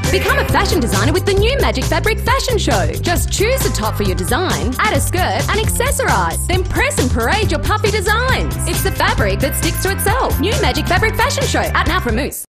Become a fashion designer with the new Magic Fabric Fashion Show. Just choose a top for your design, add a skirt and accessorise. Then press and parade your puffy designs. It's the fabric that sticks to itself. New Magic Fabric Fashion Show, out now from Moose.